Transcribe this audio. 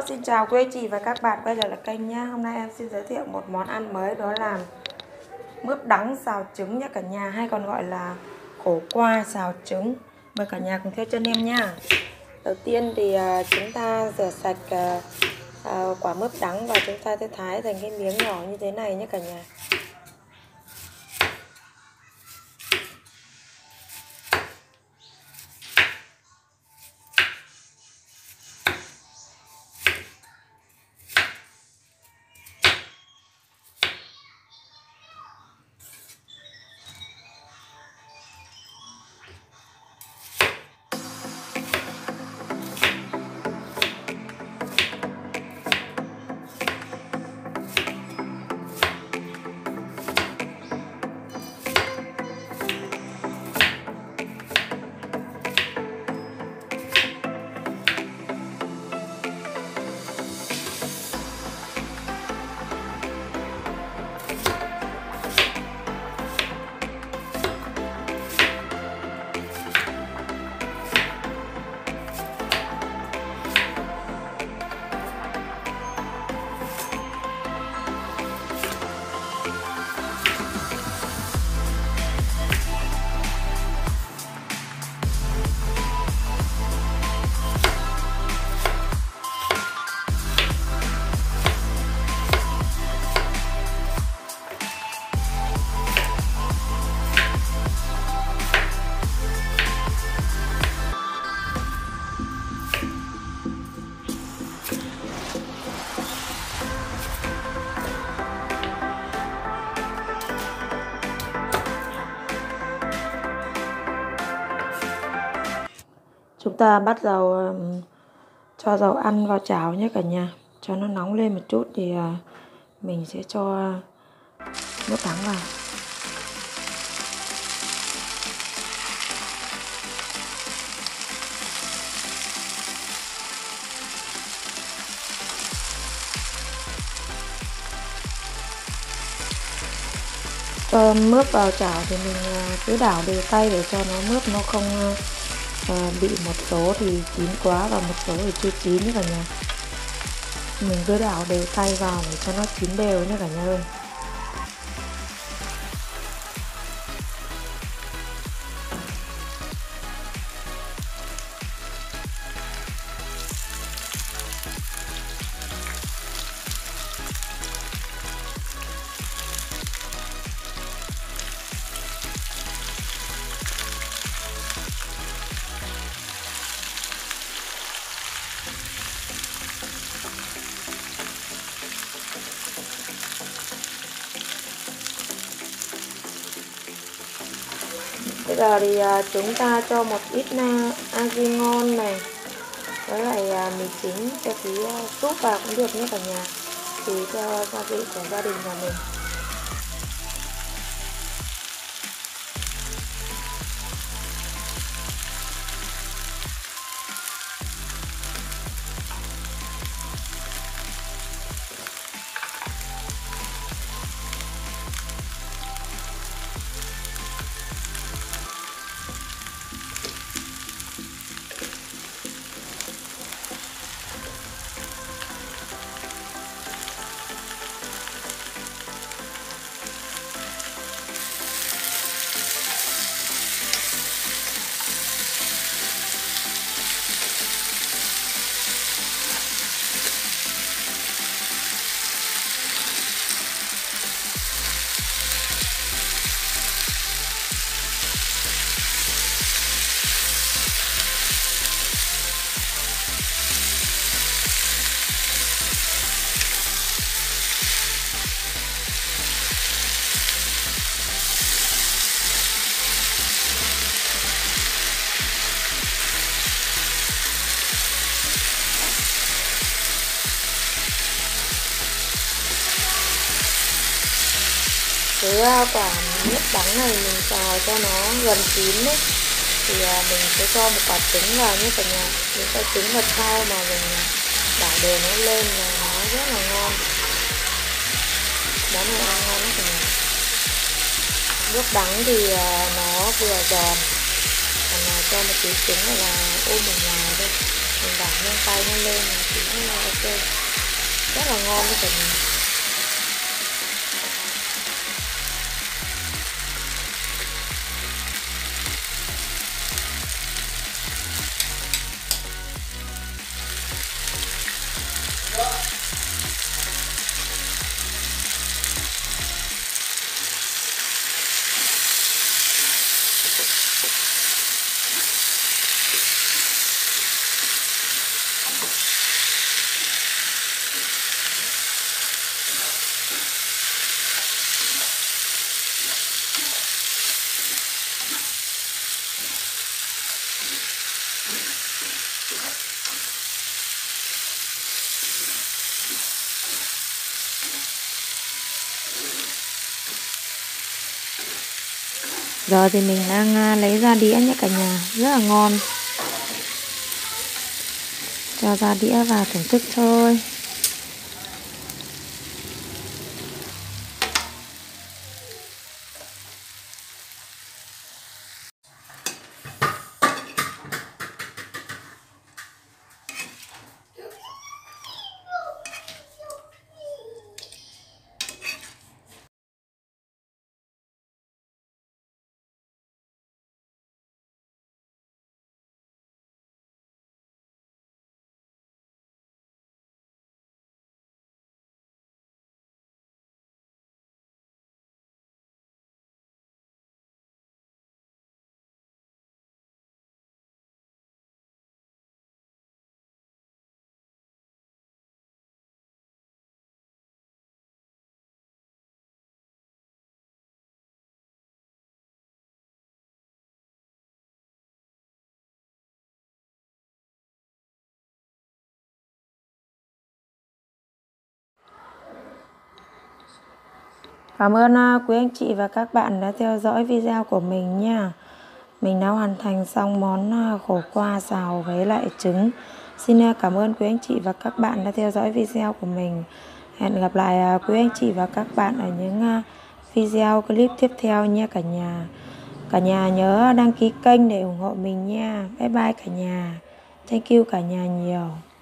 Xin chào quý anh chị và các bạn quay trở lại kênh nhé. Hôm nay em xin giới thiệu một món ăn mới, đó là mướp đắng xào trứng nhé cả nhà, hay còn gọi là khổ qua xào trứng. Mời cả nhà cùng theo chân em nha. Đầu tiên thì chúng ta rửa sạch quả mướp đắng và chúng ta sẽ thái thành cái miếng nhỏ như thế này nhé cả nhà. Chúng ta bắt đầu cho dầu ăn vào chảo nhé cả nhà. Cho nó nóng lên một chút thì mình sẽ cho nước đắng vào. Cho mướp vào chảo thì mình cứ đảo đều tay để cho nó mướp nó không bị một số thì chín quá và một số thì chưa chín nhé cả nhà. Mình cứ đảo đều tay vào để cho nó chín đều nhé cả nhà ơi. Bây giờ thì chúng ta cho một ít argi ngon này với lại mì chính cho tí súp vào cũng được nhé cả nhà, tùy theo gia vị của gia đình nhà mình. Cái quả mướp đắng này mình xào cho nó gần chín đấy thì mình sẽ cho một quả trứng vào nhé cả nhà. Những quả trứng vào sau mà mình đảo đều nó lên là nó rất là ngon. Món này ăn ngon lắm cả nhà. Mướp đắng thì nó vừa giòn, còn cho một tí trứng là ôm ở ngoài đây. mình đảo lên tay nó lên thì nó là ok, rất là ngon với cả mình. Giờ thì mình đang lấy ra đĩa nhé cả nhà, rất là ngon. Cho ra đĩa và thưởng thức thôi. Cảm ơn quý anh chị và các bạn đã theo dõi video của mình nha. Mình đã hoàn thành xong món khổ qua xào với lại trứng. Xin cảm ơn quý anh chị và các bạn đã theo dõi video của mình. Hẹn gặp lại quý anh chị và các bạn ở những video clip tiếp theo nha cả nhà. Cả nhà nhớ đăng ký kênh để ủng hộ mình nha. Bye bye cả nhà. Thank you cả nhà nhiều.